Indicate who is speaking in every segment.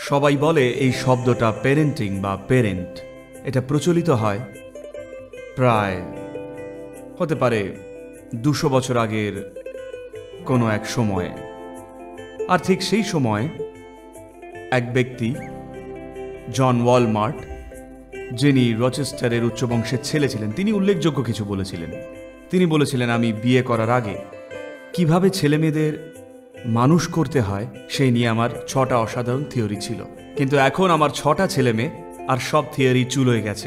Speaker 1: সবাই বলে এই শব্দটা প্যারেন্টিং বা পেরেন্ট, এটা প্রচলিত হয় প্রায় হতে পারে 200 বছর আগের কোনো এক সময়ে। আর ঠিক সেই সময় এক ব্যক্তি জন ওয়ালমার্ট, যিনি রচেস্টারের উচ্চবংশের ছেলে ছিলেন, তিনি উল্লেখযোগ্য কিছু বলেছিলেন। তিনি বলেছিলেন, আমি বিয়ে করার আগে কিভাবে ছেলে মেয়েদের মানুষ করতে হয় সেই নিয়ে আমার 6টা অসাধারণ থিওরি ছিল, কিন্তু এখন আমার 6টা ছেলে মেয়ে আর সব থিওরি চুলোয় গেছে।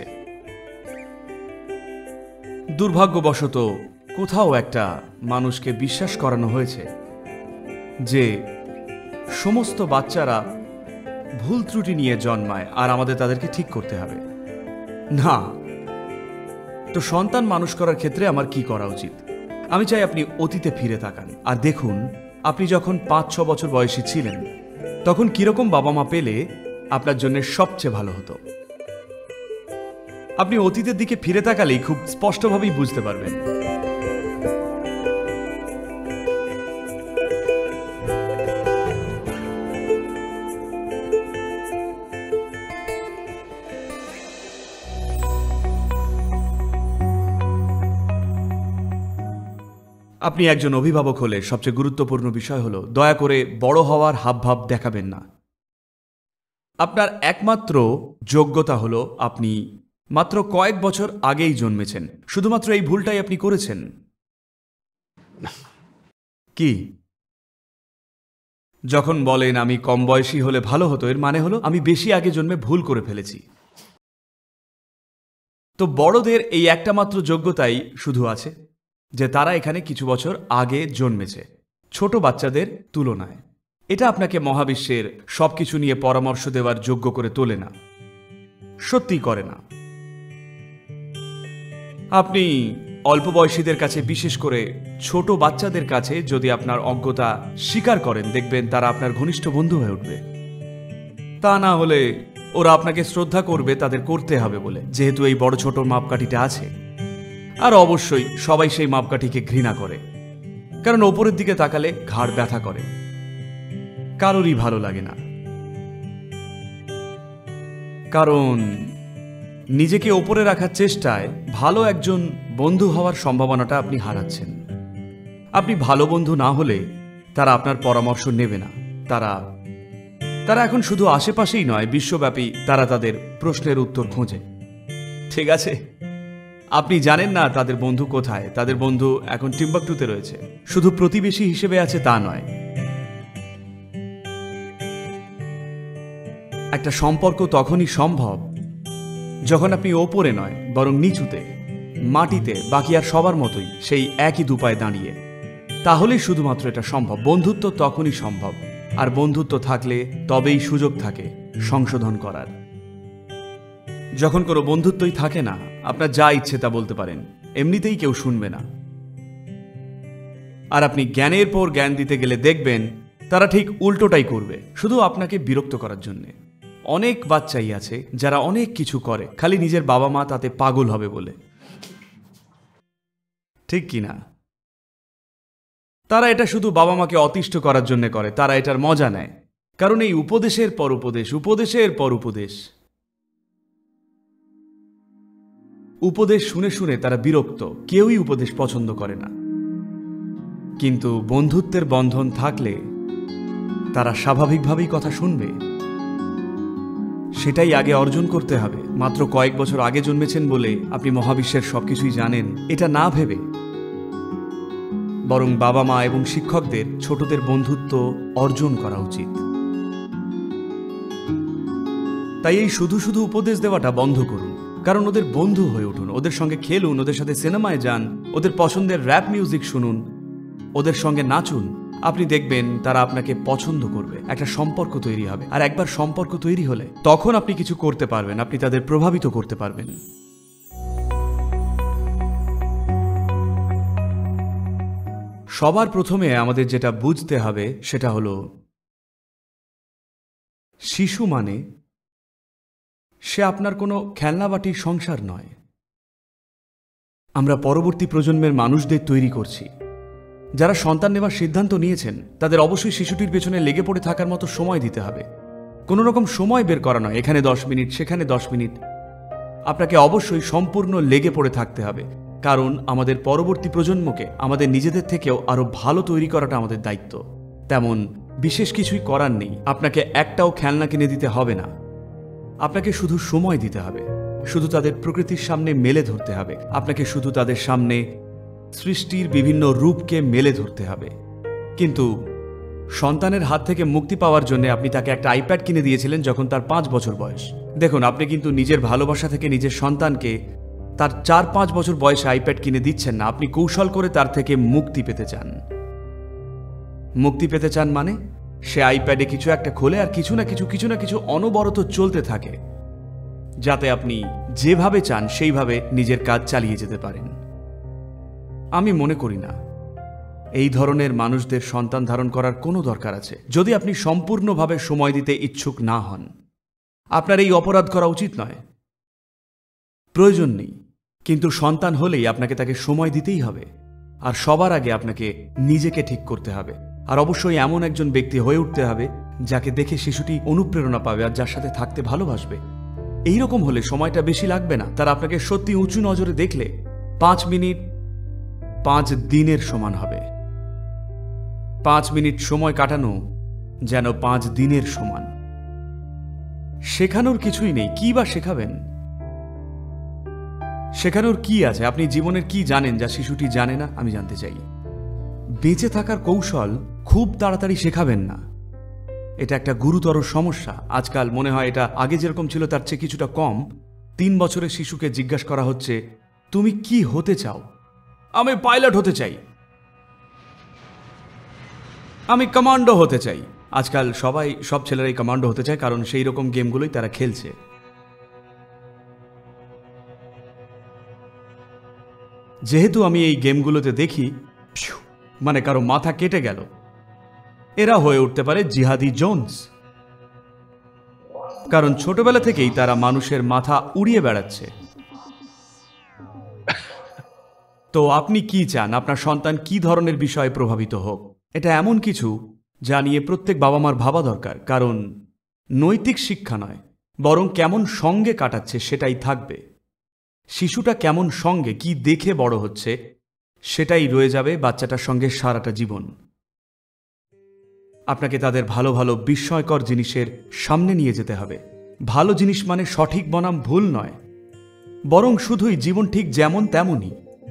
Speaker 1: দুর্ভাগ্যবশত কোথাও একটা মানুষকে বিশ্বাস করানো হয়েছে যে সমস্ত বাচ্চারা ভুল ত্রুটি নিয়ে জন্মায় আর আমাদের তাদেরকে ঠিক করতে হবে। না, তো সন্তান মানুষ করার ক্ষেত্রে আমার কি করা উচিত? আমি চাই আপনি অতীতে ফিরে তাকান আর দেখুন আপনি যখন 5-6 বছর বয়সী ছিলেন তখন কিরকম বাবা মা পেলে আপনার জন্য সবচেয়ে ভালো হতো। আপনি অতীতের দিকে ফিরে তাকালেই খুব স্পষ্টভাবেই বুঝতে পারবেন। আপনি একজন অভিভাবক হলে সবচেয়ে গুরুত্বপূর্ণ বিষয় হলো দয়া করে বড় হওয়ার হাবভাব দেখাবেন না। আপনার একমাত্র যোগ্যতা হলো আপনি মাত্র কয়েক বছর আগেই জন্মেছেন। শুধুমাত্র এই ভুলটাই আপনি করেছেন। কি? যখন বলেন আমি কম বয়সী হলে ভালো হতো, এর মানে হলো আমি বেশি আগে জন্মে ভুল করে ফেলেছি। তো বড়দের এই একটা মাত্র যোগ্যতাই শুধু আছে যে তারা এখানে কিছু বছর আগে জন্মেছে ছোট বাচ্চাদের তুলনায়। এটা আপনাকে মহাবিশ্বের সবকিছু নিয়ে পরামর্শ দেওয়ার যোগ্য করে তোলে না, সত্যি করে না। আপনি অল্প বয়সীদের কাছে, বিশেষ করে ছোট বাচ্চাদের কাছে যদি আপনার অজ্ঞতা স্বীকার করেন, দেখবেন তারা আপনার ঘনিষ্ঠ বন্ধু হয়ে উঠবে। তা না হলে ওরা আপনাকে শ্রদ্ধা করবে তাদের করতে হবে বলে, যেহেতু এই বড় ছোট মাপকাঠিটা আছে। আর অবশ্যই সবাই সেই মাপকাঠিকে ঘৃণা করে, কারণ ওপরের দিকে তাকালে ঘাড় ব্যথা করে, কারোরই ভালো লাগে না। কারণ নিজেকে ওপরে রাখার চেষ্টায় ভালো একজন বন্ধু হওয়ার সম্ভাবনাটা আপনি হারাচ্ছেন। আপনি ভালো বন্ধু না হলে তারা আপনার পরামর্শ নেবে না। তারা এখন শুধু আশেপাশেই নয়, বিশ্বব্যাপী তারা তাদের প্রশ্নের উত্তর খোঁজে। ঠিক আছে, আপনি জানেন না তাদের বন্ধু কোথায়। তাদের বন্ধু এখন টিম্বাকটুতে রয়েছে। শুধু প্রতিবেশী হিসেবে আছে তা নয়। একটা সম্পর্ক তখনই সম্ভব যখন আপনি ওপরে নয় বরং নিচুতে, মাটিতে, বাকি আর সবার মতোই সেই একই দুপায়ে দাঁড়িয়ে। তাহলেই শুধুমাত্র এটা সম্ভব। বন্ধুত্ব তখনই সম্ভব, আর বন্ধুত্ব থাকলে তবেই সুযোগ থাকে সংশোধন করার। যখন কোনো বন্ধুত্বই থাকে না, আপনার যা ইচ্ছে তা বলতে পারেন, এমনিতেই কেউ শুনবে না। আর আপনি জ্ঞানের পর জ্ঞান দিতে গেলে দেখবেন তারা ঠিক উল্টোটাই করবে, শুধু আপনাকে বিরক্ত করার জন্যে। অনেক বাচ্চাই আছে যারা অনেক কিছু করে খালি নিজের বাবা মা তাতে পাগল হবে বলে। ঠিক কি না? তারা এটা শুধু বাবা মাকে অতিষ্ঠ করার জন্য করে। তারা এটার মজা নেয়, কারণ এই উপদেশের পর উপদেশ, উপদেশের পর উপদেশ, উপদেশ শুনে শুনে তারা বিরক্ত। কেউই উপদেশ পছন্দ করে না। কিন্তু বন্ধুত্বের বন্ধন থাকলে তারা স্বাভাবিকভাবেই কথা শুনবে। সেটাই আগে অর্জন করতে হবে। মাত্র কয়েক বছর আগে জন্মেছেন বলে আপনি মহাবিশ্বের সবকিছুই জানেন এটা না ভেবে, বরং বাবা মা এবং শিক্ষকদের ছোটদের বন্ধুত্ব অর্জন করা উচিত। তাই এই শুধু শুধু উপদেশ দেওয়াটা বন্ধ করুন, কারণ ওদের বন্ধু হয়ে উঠুন, ওদের সঙ্গে খেলুন, ওদের সাথে সিনেমায় যান, ওদের পছন্দের র্যাপ মিউজিক শুনুন, ওদের সঙ্গে নাচুন। আপনি দেখবেন তারা আপনাকে পছন্দ করবে, একটা সম্পর্ক তৈরি হবে। আর একবার সম্পর্ক তৈরি হলে তখন আপনি কিছু করতে পারবেন, আপনি তাদের প্রভাবিত করতে পারবেন। সবার প্রথমে আমাদের যেটা বুঝতে হবে সেটা হলো শিশু মানে সে আপনার কোনো খেলনাবাটির সংসার নয়। আমরা পরবর্তী প্রজন্মের মানুষদের তৈরি করছি। যারা সন্তান নেওয়ার সিদ্ধান্ত নিয়েছেন তাদের অবশ্যই শিশুটির পেছনে লেগে পড়ে থাকার মতো সময় দিতে হবে। কোনো রকম সময় বের করা নয়, এখানে 10 মিনিট সেখানে 10 মিনিট। আপনাকে অবশ্যই সম্পূর্ণ লেগে পড়ে থাকতে হবে, কারণ আমাদের পরবর্তী প্রজন্মকে আমাদের নিজেদের থেকেও আরো ভালো তৈরি করাটা আমাদের দায়িত্ব। তেমন বিশেষ কিছুই করার নেই, আপনাকে একটাও খেলনা কিনে দিতে হবে না, আপনাকে শুধু সময় দিতে হবে, শুধু তাদের প্রকৃতির সামনে মেলে ধরতে হবে, আপনাকে শুধু তাদের সামনে সৃষ্টির বিভিন্ন রূপকে মেলে ধরতে হবে। কিন্তু সন্তানের হাত থেকে মুক্তি পাওয়ার জন্য আপনি তাকে একটা আইপ্যাড কিনে দিয়েছিলেন যখন তার 5 বছর বয়স। দেখুন, আপনি কিন্তু নিজের ভালোবাসা থেকে নিজের সন্তানকে তার 4-5 বছর বয়সে আইপ্যাড কিনে দিচ্ছেন না, আপনি কৌশল করে তার থেকে মুক্তি পেতে চান। মুক্তি পেতে চান মানে সে আইপ্যাডে কিছু একটা খোলে আর কিছু না কিছু অনবরত চলতে থাকে, যাতে আপনি যেভাবে চান সেইভাবে নিজের কাজ চালিয়ে যেতে পারেন। আমি মনে করি না এই ধরনের মানুষদের সন্তান ধারণ করার কোনো দরকার আছে, যদি আপনি সম্পূর্ণভাবে সময় দিতে ইচ্ছুক না হন। আপনার এই অপরাধ করা উচিত নয়, প্রয়োজন নেই, কিন্তু সন্তান হলেই আপনাকে তাকে সময় দিতেই হবে। আর সবার আগে আপনাকে নিজেকে ঠিক করতে হবে, আর অবশ্যই এমন একজন ব্যক্তি হয়ে উঠতে হবে যাকে দেখে শিশুটি অনুপ্রেরণা পাবে আর যার সাথে থাকতে ভালোবাসবে। এইরকম হলে সময়টা বেশি লাগবে না, তারা আপনাকে সত্যি উঁচু নজরে দেখলে 5 মিনিট 5 দিনের সমান হবে। 5 মিনিট সময় কাটানো যেন 5 দিনের সমান। শেখানোর কিছুই নেই, কি বা শেখাবেন? শেখানোর কি আছে? আপনি জীবনের কি জানেন যা শিশুটি জানে না? আমি জানতে চাই। বেঁচে থাকার কৌশল খুব তাড়াতাড়ি শেখাবেন না, এটা একটা গুরুতর সমস্যা। আজকাল মনে হয় এটা আগে যেরকম ছিল তার চেয়ে কিছুটা কম। 3 বছরের শিশুকে জিজ্ঞাসা করা হচ্ছে, তুমি কি হতে চাও? আমি পাইলট হতে চাই, আমি কমান্ডো হতে চাই। আজকাল সব ছেলেরাই কমান্ডো হতে চায়, কারণ সেই রকম গেমগুলোই তারা খেলছে। যেহেতু আমি এই গেমগুলোতে দেখি মানে কারো মাথা কেটে গেল, এরা হয়ে উঠতে পারে জিহাদি জোন্স, কারণ ছোটবেলা থেকেই তারা মানুষের মাথা উড়িয়ে বেড়াচ্ছে। তো আপনি কি চান আপনার সন্তান কি ধরনের বিষয়ে প্রভাবিত হোক? এটা এমন কিছু যা নিয়ে প্রত্যেক বাবা মার ভাবা দরকার, কারণ নৈতিক শিক্ষা নয়, বরং কেমন সঙ্গে কাটাচ্ছে সেটাই থাকবে। শিশুটা কেমন সঙ্গে কি দেখে বড় হচ্ছে সেটাই রয়ে যাবে বাচ্চাটার সঙ্গে সারাটা জীবন। আপনাকে তাদের ভালো ভালো বিস্ময়কর জিনিসের সামনে নিয়ে যেতে হবে। ভালো জিনিস মানে সঠিক বনাম ভুল নয়, বরং শুধুই জীবন ঠিক যেমন তেমনই।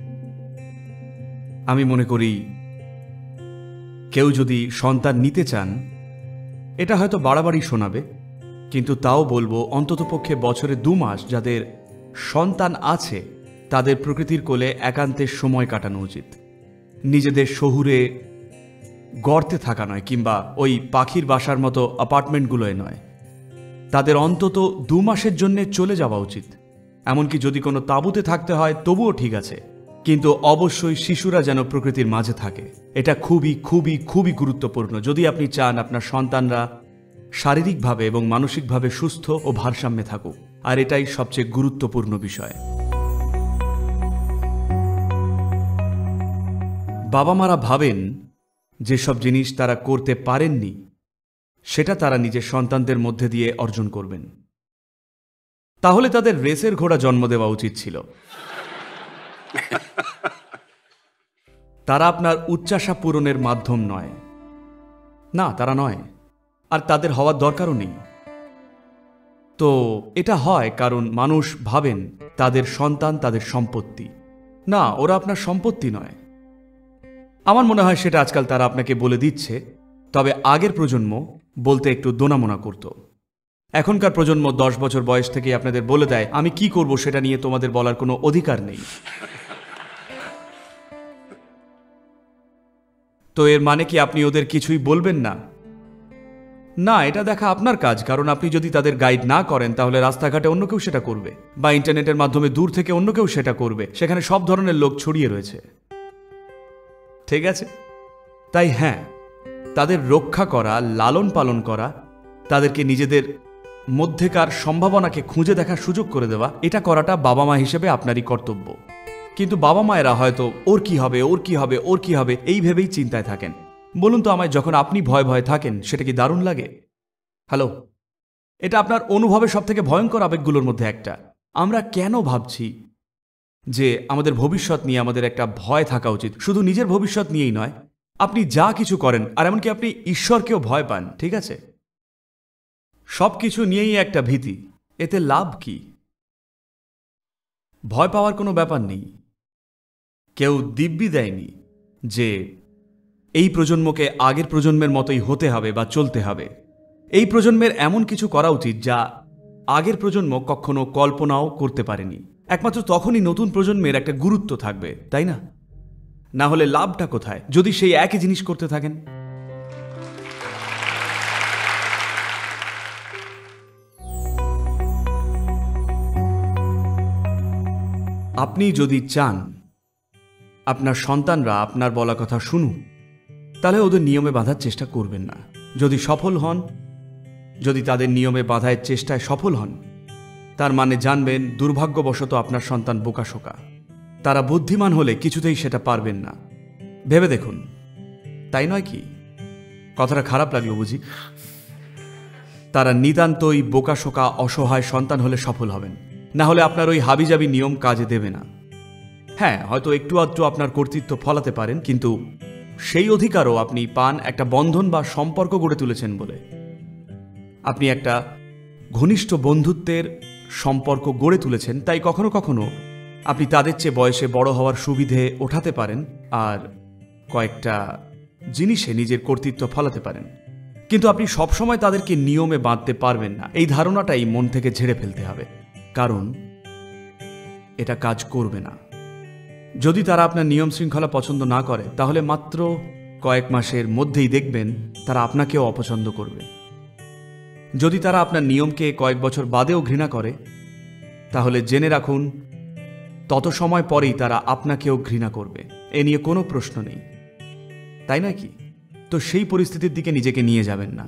Speaker 1: আমি মনে করি কেউ যদি সন্তান নিতে চান, এটা হয়তো বাড়াবাড়ি শোনাবে, কিন্তু তাও বলবো অন্ততপক্ষে বছরে 2 মাস যাদের সন্তান আছে তাদের প্রকৃতির কোলে একান্তে সময় কাটানো উচিত। নিজেদের শহুরে গর্তে থাকা নয়, কিংবা ওই পাখির বাসার মতো অ্যাপার্টমেন্টগুলোয় নয়। তাদের অন্তত 2 মাসের জন্য চলে যাওয়া উচিত। এমনকি যদি কোনো তাঁবুতে থাকতে হয় তবুও ঠিক আছে, কিন্তু অবশ্যই শিশুরা যেন প্রকৃতির মাঝে থাকে। এটা খুবই খুবই খুবই গুরুত্বপূর্ণ যদি আপনি চান আপনার সন্তানরা শারীরিকভাবে এবং মানসিকভাবে সুস্থ ও ভারসাম্যে থাকুক। আর এটাই সবচেয়ে গুরুত্বপূর্ণ বিষয়। বাবা মারা ভাবেন যেসব জিনিস তারা করতে পারেননি সেটা তারা নিজের সন্তানদের মধ্যে দিয়ে অর্জন করবেন। তাহলে তাদের রেসের ঘোড়া জন্ম দেওয়া উচিত ছিল। তারা আপনার উচ্চাশা পূরণের মাধ্যম নয়, না তারা নয়, আর তাদের হওয়ার দরকারও নেই। তো এটা হয় কারণ মানুষ ভাবেন তাদের সন্তান তাদের সম্পত্তি। না, ওরা আপনার সম্পত্তি নয়। আমার মনে হয় সেটা আজকাল তারা আপনাকে বলে দিচ্ছে, তবে আগের প্রজন্ম বলতে একটু দোনামোনা করত। এখনকার প্রজন্ম 10 বছর বয়স থেকে আপনাদের বলে দেয় আমি কি করব সেটা নিয়ে তোমাদের বলার কোনো অধিকার নেই। তো এর মানে কি আপনি ওদের কিছুই বলবেন না? না, এটা দেখা আপনার কাজ, কারণ আপনি যদি তাদের গাইড না করেন তাহলে রাস্তাঘাটে অন্য কেউ সেটা করবে, বা ইন্টারনেটের মাধ্যমে দূর থেকে অন্য কেউ সেটা করবে। সেখানে সব ধরনের লোক ছড়িয়ে রয়েছে, ঠিক আছে? তাই হ্যাঁ, তাদের রক্ষা করা, লালন পালন করা, তাদেরকে নিজেদের মধ্যেকার সম্ভাবনাকে খুঁজে দেখার সুযোগ করে দেওয়া, এটা করাটা বাবা মা হিসেবে আপনারই কর্তব্য। কিন্তু বাবা মায়েরা হয়তো ওর কি হবে, ওর কি হবে, ওর কি হবে এই ভেবেই চিন্তায় থাকেন। বলুন তো আমায়, যখন আপনি ভয় ভয়ে থাকেন সেটা কি দারুণ লাগে? হ্যালো, এটা আপনার অনুভবের সবথেকে ভয়ঙ্কর আবেগগুলোর মধ্যে একটা। আমরা কেন ভাবছি যে আমাদের ভবিষ্যৎ নিয়ে আমাদের একটা ভয় থাকা উচিত? শুধু নিজের ভবিষ্যৎ নিয়েই নয়, আপনি যা কিছু করেন, আর এমনকি আপনি ঈশ্বরকেও ভয় পান, ঠিক আছে? সব কিছু নিয়েই একটা ভীতি। এতে লাভ কি? ভয় পাওয়ার কোনো ব্যাপার নেই। কেউ দিব্যি দেয়নি যে এই প্রজন্মকে আগের প্রজন্মের মতোই হতে হবে বা চলতে হবে। এই প্রজন্মের এমন কিছু করা উচিত যা আগের প্রজন্ম কখনো কল্পনাও করতে পারেনি। একমাত্র তখনই নতুন প্রজন্মের একটা গুরুত্ব থাকবে, তাই না? না হলে লাভটা কোথায় যদি সেই একই জিনিস করতে থাকেন? আপনি যদি চান আপনার সন্তানরা আপনার বলা কথা শুনুক, তাহলে ওদের নিয়মে বাঁধার চেষ্টা করবেন না। যদি সফল হন, যদি তাদের নিয়মে বাঁধার চেষ্টায় সফল হন, তার মানে জানবেন দুর্ভাগ্যবশত আপনার সন্তান বোকাশোকা। তারা বুদ্ধিমান হলে কিছুতেই সেটা পারবেন না। ভেবে দেখুন, তাই নয় কি? কথাটা খারাপ লাগলো বুঝি? তারা নিতান্তই বোকাশোকা অসহায় সন্তান হলে সফল হবেন, না হলে আপনার ওই হাবিজাবি নিয়ম কাজে দেবে না। হ্যাঁ, হয়তো একটু আধটু আপনার কর্তৃত্ব ফলাতে পারেন, কিন্তু সেই অধিকারও আপনি পান একটা বন্ধন বা সম্পর্ক গড়ে তুলেছেন বলে। আপনি একটা ঘনিষ্ঠ বন্ধুত্বের সম্পর্ক গড়ে তুলেছেন, তাই কখনো কখনো আপনি তাদের চেয়ে বয়সে বড় হওয়ার সুবিধে ওঠাতে পারেন আর কয়েকটা জিনিসে নিজের কর্তৃত্ব ফলাতে পারেন। কিন্তু আপনি সবসময় তাদেরকে নিয়মে বাঁধতে পারবেন না। এই ধারণাটাই মন থেকে ঝেড়ে ফেলতে হবে, কারণ এটা কাজ করবে না। যদি তারা আপনার নিয়ম শৃঙ্খলা পছন্দ না করে, তাহলে মাত্র কয়েক মাসের মধ্যেই দেখবেন তারা আপনাকেও অপছন্দ করবে। যদি তারা আপনার নিয়মকে কয়েক বছর বাদেও ঘৃণা করে, তাহলে জেনে রাখুন তত সময় পরেই তারা আপনাকেও ঘৃণা করবে। এ নিয়ে কোনো প্রশ্ন নেই, তাই নয় কি? তো সেই পরিস্থিতির দিকে নিজেকে নিয়ে যাবেন না।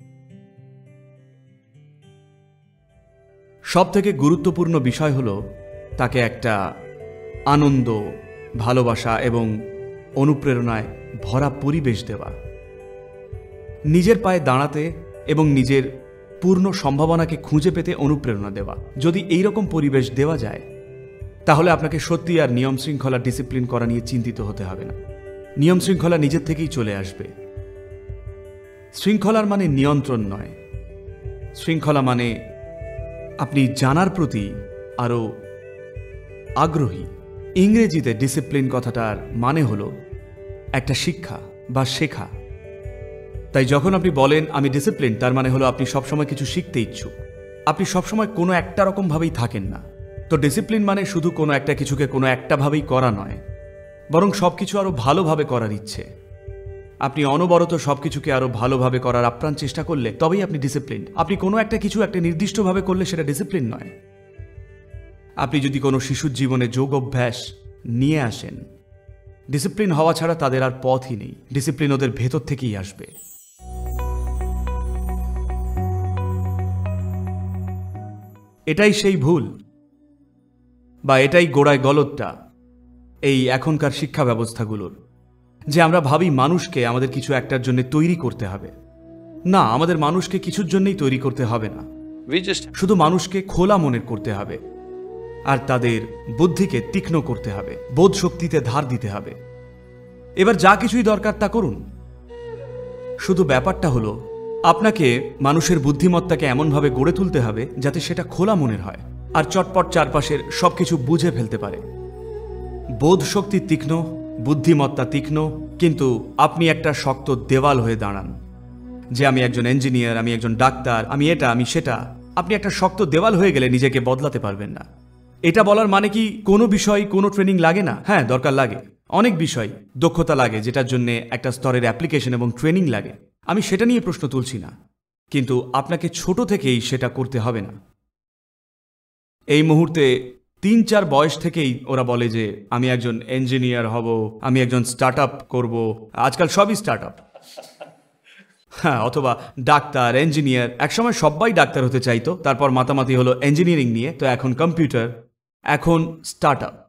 Speaker 1: সবথেকে গুরুত্বপূর্ণ বিষয় হলো তাকে একটা আনন্দ, ভালোবাসা এবং অনুপ্রেরণায় ভরা পরিবেশ দেওয়া, নিজের পায়ে দাঁড়াতে এবং নিজের পূর্ণ সম্ভাবনাকে খুঁজে পেতে অনুপ্রেরণা দেওয়া। যদি এই রকম পরিবেশ দেওয়া যায়, তাহলে আপনাকে সত্যি আর নিয়ম শৃঙ্খলা ডিসিপ্লিন করা নিয়ে চিন্তিত হতে হবে না। নিয়ম শৃঙ্খলা নিজের থেকেই চলে আসবে। শৃঙ্খলার মানে নিয়ন্ত্রণ নয়। শৃঙ্খলা মানে আপনি জানার প্রতি আরও আগ্রহী। ইংরেজিতে ডিসিপ্লিন কথাটার মানে হলো একটা শিক্ষা বা শেখা। তাই যখন আপনি বলেন আমি ডিসিপ্লিন, তার মানে হলো আপনি সবসময় কিছু শিখতে ইচ্ছুক। আপনি সবসময় কোনো একটা রকমভাবেই থাকেন না। তো ডিসিপ্লিন মানে শুধু কোনো একটা কিছুকে কোনো একটা ভাবেই করা নয়, বরং সব কিছু আরও ভালোভাবে করার ইচ্ছে। আপনি অনবরত সব কিছুকে আরও ভালোভাবে করার আপ্রাণ চেষ্টা করলে তবেই আপনি ডিসিপ্লিন। আপনি কোনো একটা কিছু একটা নির্দিষ্টভাবে করলে সেটা ডিসিপ্লিন নয়। আপনি যদি কোনো শিশুর জীবনে যোগ অভ্যাস নিয়ে আসেন, ডিসিপ্লিন হওয়া ছাড়া তাদের আর পথই নেই। ডিসিপ্লিন ওদের ভেতর থেকেই আসবে। এটাই সেই ভুল, বা এটাই গোড়ায় গলতটা এই এখনকার শিক্ষা ব্যবস্থাগুলোর, যে আমরা ভাবি মানুষকে আমাদের কিছু একটার জন্য তৈরি করতে হবে। না, আমাদের মানুষকে কিছুর জন্যই তৈরি করতে হবে না। শুধু মানুষকে খোলা মনের করতে হবে, আর তাদের বুদ্ধিকে তীক্ষ্ণ করতে হবে, বোধ শক্তিতে ধার দিতে হবে। এবার যা কিছুই দরকার তা করুন। শুধু ব্যাপারটা হলো আপনাকে মানুষের বুদ্ধিমত্তাকে এমনভাবে গড়ে তুলতে হবে যাতে সেটা খোলা মনের হয় আর চটপট চারপাশের সবকিছু বুঝে ফেলতে পারে। বোধ শক্তি তীক্ষ্ণ, বুদ্ধিমত্তা তীক্ষ্ণ, কিন্তু আপনি একটা শক্ত দেওয়াল হয়ে দাঁড়ান যে আমি একজন ইঞ্জিনিয়ার, আমি একজন ডাক্তার, আমি এটা, আমি সেটা। আপনি একটা শক্ত দেওয়াল হয়ে গেলে নিজেকে বদলাতে পারবেন না। এটা বলার মানে কি কোনো বিষয় কোনো ট্রেনিং লাগে না? হ্যাঁ, দরকার লাগে। অনেক বিষয় দক্ষতা লাগে, যেটার জন্য একটা স্তরের অ্যাপ্লিকেশন এবং ট্রেনিং লাগে। আমি সেটা নিয়ে প্রশ্ন তুলছি না, কিন্তু আপনাকে ছোট থেকেই সেটা করতে হবে না। এই মুহূর্তে 3-4 বয়স থেকেই ওরা বলে যে আমি একজন ইঞ্জিনিয়ার হব, আমি একজন স্টার্ট আপ করবো। আজকাল সবই স্টার্ট আপ। হ্যাঁ, অথবা ডাক্তার, ইঞ্জিনিয়ার। একসময় সবাই ডাক্তার হতে চাইতো, তারপর মাতামাতি হলো ইঞ্জিনিয়ারিং নিয়ে, তো এখন কম্পিউটার, এখন স্টার্ট আপ।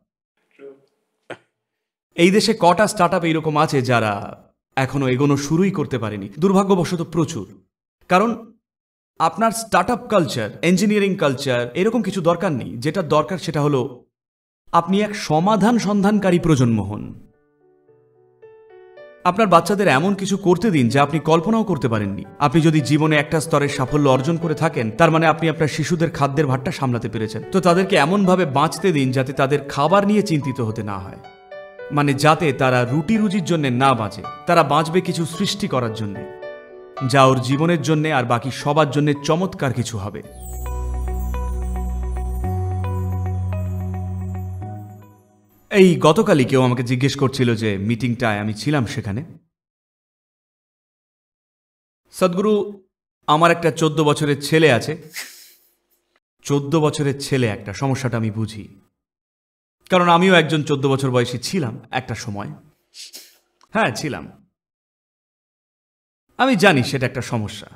Speaker 1: এই দেশে কটা স্টার্ট আপ এইরকম আছে যারা এখনো এগোনো শুরুই করতে পারেনি? দুর্ভাগ্যবশত প্রচুর। কারণ আপনার স্টার্টআপ কালচার, ইঞ্জিনিয়ারিং কালচার এরকম কিছু দরকার নেই। যেটা দরকার সেটা হলো আপনি এক সমাধান সন্ধানকারী প্রজন্ম হন। আপনার বাচ্চাদের এমন কিছু করতে দিন যা আপনি কল্পনাও করতে পারেননি। আপনি যদি জীবনে একটা স্তরের সাফল্য অর্জন করে থাকেন, তার মানে আপনি আপনার শিশুদের খাদ্যের ভারটা সামলাতে পেরেছেন। তো তাদেরকে এমনভাবে বাঁচতে দিন যাতে তাদের খাবার নিয়ে চিন্তিত হতে না হয়, মানে যাতে তারা রুটি রুজির জন্য না বাঁচে, তারা বাঁচবে কিছু সৃষ্টি করার জন্য, যা ওর জীবনের জন্য আর বাকি সবার জন্য চমৎকার কিছু হবে। এই গতকালই কেউ আমাকে জিজ্ঞেস করছিল যে মিটিংটায় আমি ছিলাম সেখানে। সদ্গুরু, আমার একটা 14 বছরের ছেলে আছে। 14 বছরের ছেলে একটা, সমস্যাটা আমি বুঝি, কারণ আমিও একজন 14 বছর বয়সী ছিলাম একটা সময়। হ্যাঁ, ছিলাম। আমি জানি সেটা একটা সমস্যা।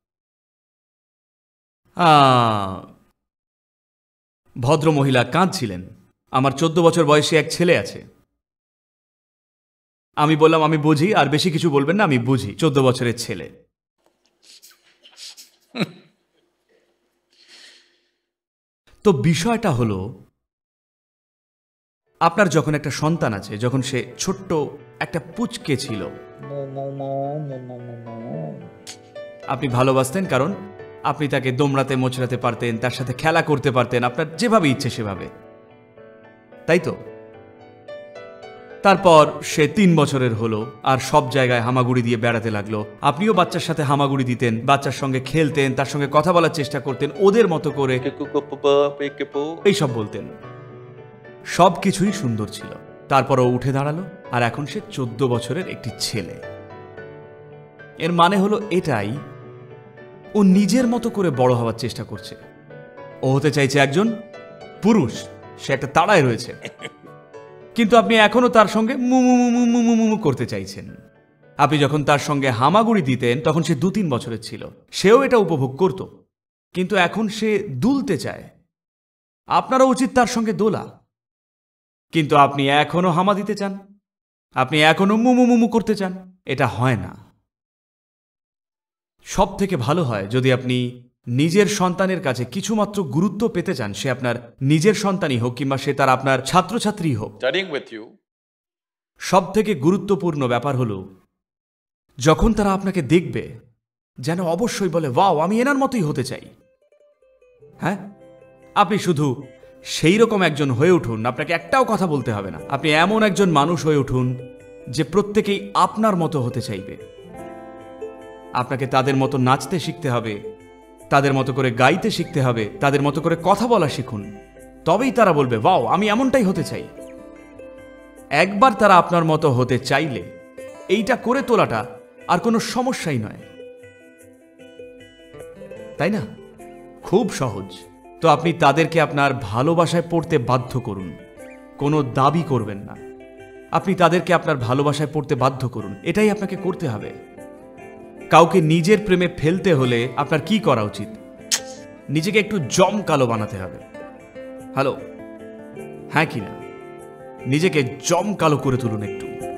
Speaker 1: ভদ্র মহিলা কাঁদছিলেন। আমার 14 বছর বয়সী এক ছেলে আছে। আমি বললাম আমি বুঝি, আর বেশি কিছু বলবেন না, আমি বুঝি। 14 বছরের ছেলে। তো বিষয়টা হলো, আপনার যখন একটা সন্তান আছে, যখন সে ছোট্ট একটা পুচকে ছিল, আপনি ভালোবাসতেন, কারণ আপনি তাকে দোমড়াতে মোচড়াতে পারতেন, তার সাথে খেলা করতে পারতেন, আপনার যেভাবে ইচ্ছে সেভাবে, তাই তো? তারপর সে 3 বছরের হলো আর সব জায়গায় হামাগুড়ি দিয়ে বেড়াতে লাগলো। আপনিও বাচ্চার সাথে হামাগুড়ি দিতেন, বাচ্চার সঙ্গে খেলতেন, তার সঙ্গে কথা বলার চেষ্টা করতেন, ওদের মতো করে এইসব বলতেন। সব কিছুই সুন্দর ছিল। তারপর ও উঠে দাঁড়ালো, আর এখন সে 14 বছরের একটি ছেলে। এর মানে হলো এটাই, ও নিজের মতো করে বড় হওয়ার চেষ্টা করছে। ও হতে চাইছে একজন পুরুষ, সে একটা তাড়ায় রয়েছে, কিন্তু আপনি এখনো তার সঙ্গে মুমু করতে চাইছেন। আপনি যখন তার সঙ্গে হামাগুড়ি দিতেন তখন সে 2-3 বছরের ছিল, সেও এটা উপভোগ করত, কিন্তু এখন সে দুলতে চায়। আপনারও উচিত তার সঙ্গে দোলা, কিন্তু আপনি এখনো হামা দিতে চান, আপনি এখনো মুমু করতে চান। এটা হয় না। সব থেকে ভালো হয় যদি আপনি নিজের সন্তানের কাছে কিছুমাত্র গুরুত্ব পেতে চান, সে আপনার নিজের সন্তানই হোক কিংবা সে তার আপনার ছাত্রছাত্রী হোক। সব থেকে গুরুত্বপূর্ণ ব্যাপার হলো যখন তারা আপনাকে দেখবে, যেন অবশ্যই বলে, ওয়াও, আমি এনার মতোই হতে চাই। হ্যাঁ, আপনি শুধু সেই রকম একজন হয়ে উঠুন, আপনাকে একটাও কথা বলতে হবে না। আপনি এমন একজন মানুষ হয়ে উঠুন যে প্রত্যেকেই আপনার মতো হতে চাইবে। আপনাকে তাদের মতো নাচতে শিখতে হবে, তাদের মতো করে গাইতে শিখতে হবে, তাদের মতো করে কথা বলা শিখুন, তবেই তারা বলবে, ওয়াও, আমি এমনটাই হতে চাই। একবার তারা আপনার মতো হতে চাইলে এইটা করে তোলাটা আর কোনো সমস্যাই নয়, তাই না? খুব সহজ। তো আপনি তাদেরকে আপনার ভালোবাসায় পড়তে বাধ্য করুন, কোনো দাবি করবেন না। আপনি তাদেরকে আপনার ভালোবাসায় পড়তে বাধ্য করুন, এটাই আপনাকে করতে হবে। কাউকে নিজের প্রেমে ফেলতে হলে আপনার কি করা উচিত? নিজেকে একটু জমকালো বানাতে হবে। হ্যালো, হ্যাঁ কি না? নিজেকে জমকালো করে তুলুন একটু।